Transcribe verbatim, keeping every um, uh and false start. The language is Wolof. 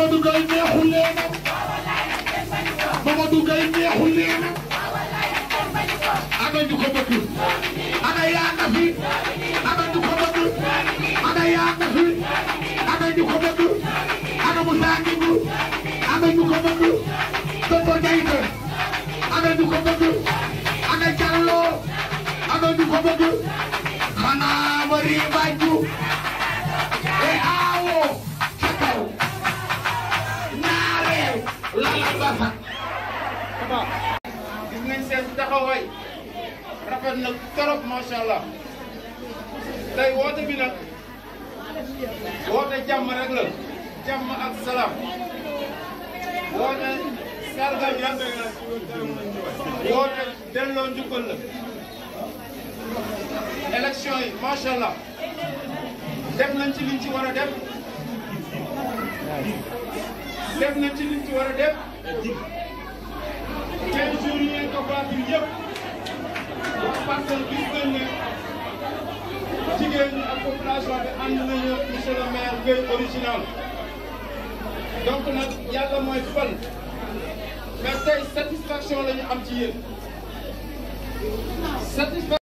Mamadou Gaye neexul leen Mamadou Gaye neexul leen ana ñu ko bëgg ana yaa nga fi ana ñu ko bëgg ana yaa nga fi ana ñu ko bëgg ana Moussa Ngingue ana ñu ko bëgg Tonton Diagne ana ñu ko bëgg ana Diallo ana ñu ko bëgg xanaa bari bàjju e aawo ca kaw ñaare lala basa gis nañ seen taxawaay rafet na trop macha allah tey woote bi nag woote jàmm rek la jàmm ak salaam woote sargal la woote delloo njukkal la élection yi macha allah def nañ ci liñ ci war a def def nañ ci liñ ci war a def quinze jours yi ngeen ko baaxul yëpp parce que gis nañ ne jigéen ñi ak population bi ànd nañu monsieur le maire Gueye original donc nag yàlla mooy fal mais tey satisfaction la ñu am ci yéen satisfaction